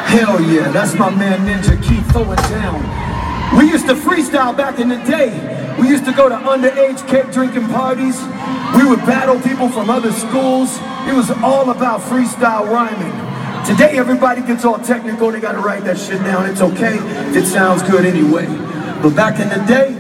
Hell yeah, that's my man Ninja Keith throwing down. We used to freestyle back in the day. We used to go to underage cake drinking parties. We would battle people from other schools. It was all about freestyle rhyming. Today everybody gets all technical, they gotta write that shit down. It's okay if it sounds good anyway. But back in the day,